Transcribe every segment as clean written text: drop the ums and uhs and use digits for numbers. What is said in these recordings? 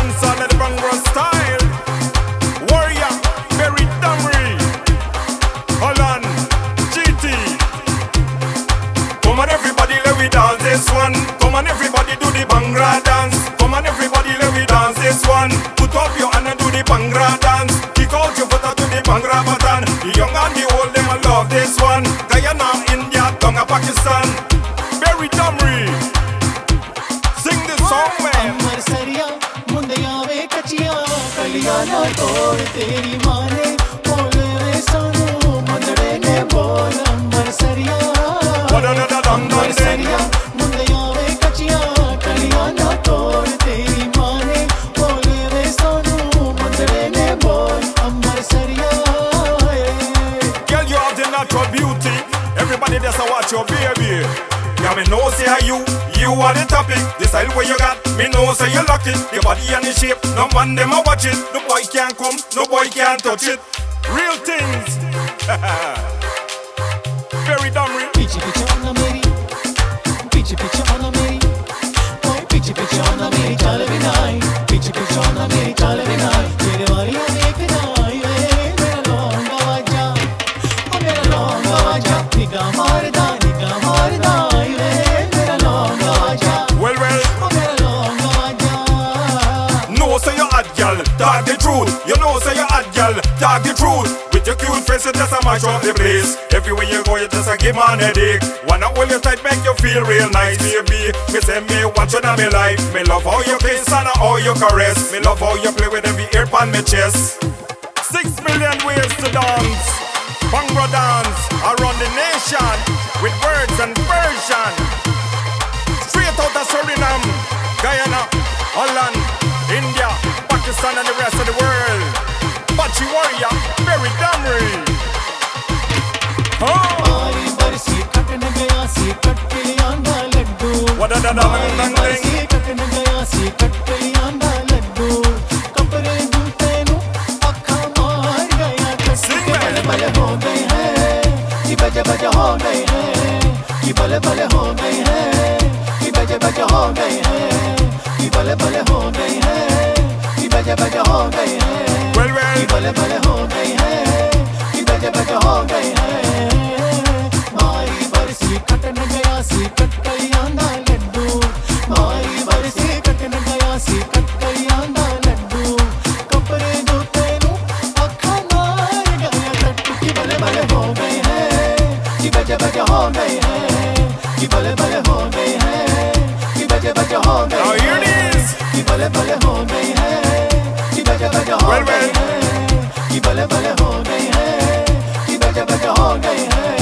dance, all of the Bhangra style. Warrior, Berry Damri, Holland, GT. Come on everybody, let we dance this one. Come on everybody, do the Bhangra dance. Come on everybody, let we dance this one. Put up your hand and do the Bhangra dance. Kick out your foot to the Bhangra button. The young and the old, them all love this one. Guyana, India, Tonga, Pakistan. Berry Damri, sing this song, man. अमर सरिया मुंडिया वे कचिया कलिया ना तोड़ तेरी माँ ने बोले रे सानू मंदड़े ने बोल अमर सरिया अमर सरिया मुंडिया वे कचिया कलिया ना तोड़ तेरी माँ ने बोले रे सानू मंदड़े ने बोल अमर सरिया. Girl, you have the natural beauty. Everybody just watch your baby. Yeah, me know say you are the topic. The style where you got, me know say you lock it. The body and the shape, no man them a watch it. No boy can't come, no boy can't touch it. Real things. Berry Damri. पीछे पीछे आना मेरी पीछे पीछे आना मेरी ओए पीछे पीछे आना मेरी चाल बिनाई पीछे पीछे आना मेरी चाल बिनाई तेरे वालियां देख जाई वे मेरा लौंगा वाजा ओ मेरा लौंगा वाजा निगाह मारदा आई वे मेरा लौंगा वाजा Well, ओ मेरा लौंगा वाजा. know say you hot girl, talk the truth. You know say you hot girl, talk the truth. With your cute face, you just a mash up the place. Everywhere you go, you just a give man headache. Wanna hold you tight, make you feel real nice, baby. Me say me want you in my life. Me love how you kiss and how you caress. Me love how you play with every hair on my chest. 6 million ways to dance. Bhangra dance around the nation with words and version. Straight out of Suriname, Guyana, Holland, India, Pakistan and the rest of the world. Bachi Warrior, Berry Damri. आरी बरसी कटन गया सी कटलियांदा लड्डू बरसी कटन गया सी कटलियांदा लड्डू कपड़े जूते नु अखा मार गया कट्टे बले बले हो गए हैं कि बजे बजे हो गए हैं कि बले बले हो गए हैं कि बजे बजे हो गए हैं कि बले बले हो गए हैं कि बजे बजे हो गए हैं कि बले बले हो गए हैं कि बजे बजे हो गए हैं. मारी बरसी कटन गया सी कटलियांदा लड्डू मारी बरसी कटन गया सी कटलियांदा लड्डू कपड़े जूते नु अखा मार गया कट्टू कि बले बले हो गए हैं कि बजे बजे हो गए हैं कि बले बले हो गए हैं कि बजे बजे हो गए हैं कि बले बले हो गए हैं कि बजे बजे हो गए हैं कि बले बले हो गए हैं कि बजे बजे हो गए हैं.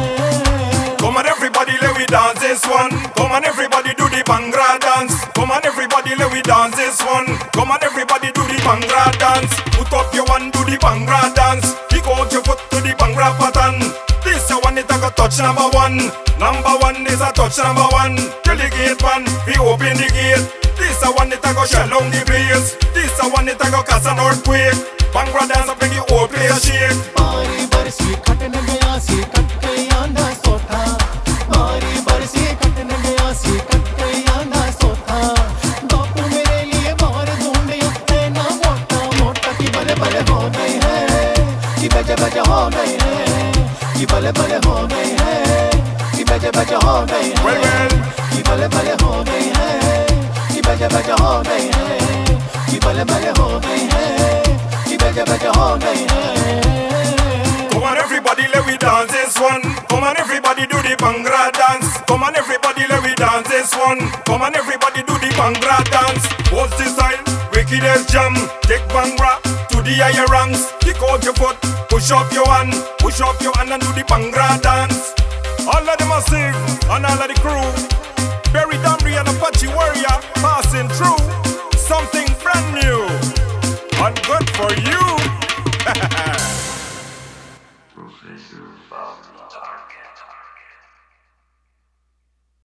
Come on everybody, let we dance this one. Come on everybody, do the Bhangra dance. Come on everybody, let we dance this one. Come on everybody, do the Bhangra dance. Put up your one, do the Bhangra dance. Kick out your foot to the Bhangra pattern. This a one, it a go touch number one. Number one is a touch number one. Till the gate one, we open the gate. This a one, it a go shell down the place. This a one, it a go cause an earthquake. Bhangra dance up make the whole place shake. मारी बरसी खटन गया सी कटलियांदा सोथा मारी बरसी खटन गया सी कटलियांदा सोथा बापू मेरे लिए बाहर ढूंढिया है ना मोटा मोटा कि बले बले हो गए हैं कि बजे बजे हो गए हैं कि बले बले हो गए हैं कि बजे बजे हो गए हैं कि बले बले हो गए हैं कि बजे बजे हो गए हैं कि बले बले हो गए हैं कि बजे बजे हो गए हैं. Come on everybody, let we dance this one. Come on everybody, do the Bhangra dance. Come on everybody, let we dance this one. Come on everybody, do the Bhangra dance. What's the style? Wicked as jam. Take Bhangra to the higher ranks. Kick out your foot, push up your hand and do the Bhangra dance. All of the massive and all of the crew. Berry Damri and Apache Warrior.